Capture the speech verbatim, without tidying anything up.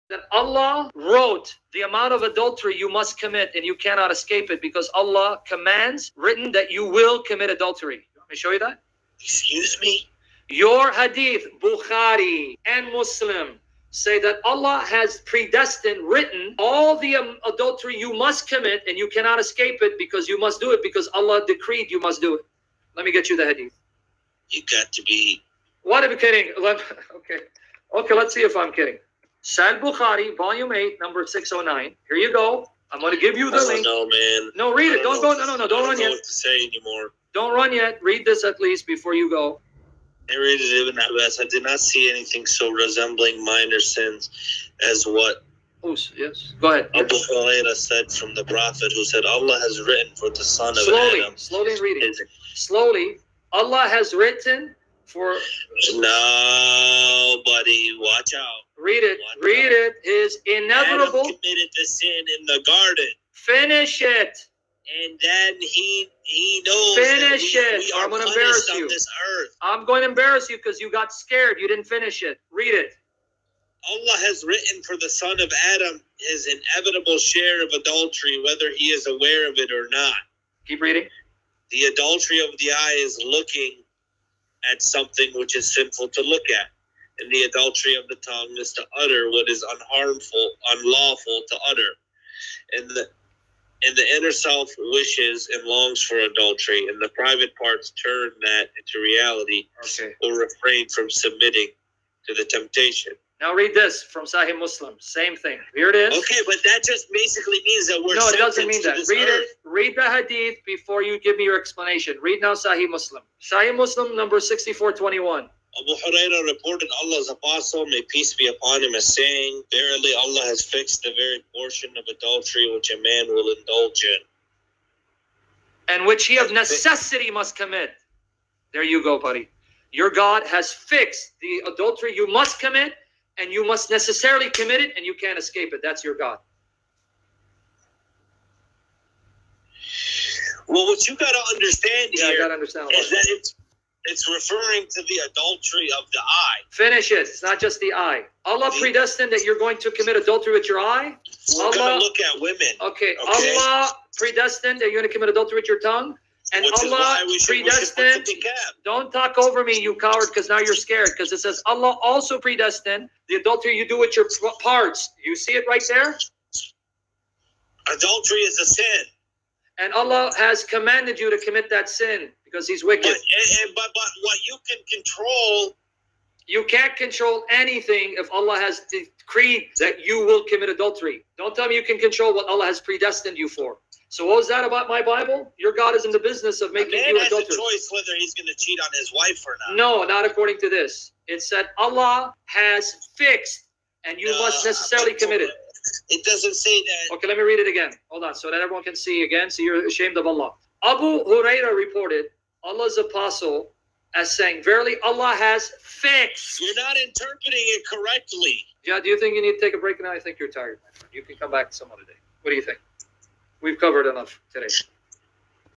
that Allah wrote the amount of adultery you must commit and you cannot escape it because Allah commands, written, that you will commit adultery. Let me show you that. Excuse me? Your hadith, Bukhari and Muslim, say that Allah has predestined, written all the um, adultery you must commit and you cannot escape it because you must do it because Allah decreed you must do it. Let me get you the hadith. You got to be... What am I kidding? Let, okay. Okay, let's see if I'm kidding. Sahih Bukhari, volume eight, number six oh nine. Here you go. I'm going to give you the I don't link. know, man. No, read it. Don't, don't go. No, no, no. Don't I don't run know yet. what to say anymore. Don't run yet. Read this at least before you go. Narrated Ibn Abbas, I did not see anything so resembling minor sins as what Oh, yes. Go ahead. Abu Hurairah said from the Prophet, who said, Allah has written for the son of Slowly, Adam. slowly reading. Slowly. Allah has written for... No, buddy. Watch out. Read it. Watch Read out. it. Is inevitable. Adam committed the sin in the garden. Finish it. And then he he knows Finish that we, it. we are I'm going to punished embarrass on you. this earth. I'm going to embarrass you because you got scared. You didn't finish it. Read it. Allah has written for the son of Adam his inevitable share of adultery, whether he is aware of it or not. Keep reading. The adultery of the eye is looking at something which is sinful to look at. And the adultery of the tongue is to utter what is unharmful, unlawful to utter. And the and the inner self wishes and longs for adultery, and the private parts turn that into reality, Okay. or refrain from submitting to the temptation. Now read this from Sahih Muslim. Same thing. Here it is. Okay, but that just basically means that we're No, it doesn't mean sentenced to that. this Read earth. it. Read the hadith before you give me your explanation. Read now Sahih Muslim. Sahih Muslim number sixty-four twenty-one. Abu Hurairah reported Allah's apostle, may peace be upon him, as saying, verily Allah has fixed the very portion of adultery which a man will indulge in. And which he of necessity must commit. There you go, buddy. Your God has fixed the adultery you must commit, and you must necessarily commit it, and you can't escape it. That's your God. Well, what you got to understand Yeah, I here gotta understand is what. that it's, it's referring to the adultery of the eye. Finish it. It's not just the eye. Allah The- predestined that you're going to commit adultery with your eye. We're Allah- going to look at women. Okay. Okay. Allah predestined that you're going to commit adultery with your tongue. And Which is Allah why we should, we should put predestined. the niqab. Don't talk over me, you coward, because now you're scared. Because it says Allah also predestined the adultery you do with your p- parts. You see it right there? Adultery is a sin. And Allah has commanded you to commit that sin because He's wicked. But, and, and, but, but what you can control, You can't control anything if Allah has decreed that you will commit adultery. Don't tell me you can control what Allah has predestined you for. So what was that about my Bible? Your God is in the business of a making man you has a adulterous. choice whether he's going to cheat on his wife or not. No, not according to this. It said Allah has fixed and you No, must necessarily commit it. It doesn't say that. Okay, let me read it again. Hold on, so that everyone can see again, so you're ashamed of Allah. Abu Hurairah reported Allah's apostle as saying, verily Allah has fixed. You're not interpreting it correctly. Yeah, do you think you need to take a break now? I think you're tired, my friend. You can come back some other day. What do you think? We've covered enough today.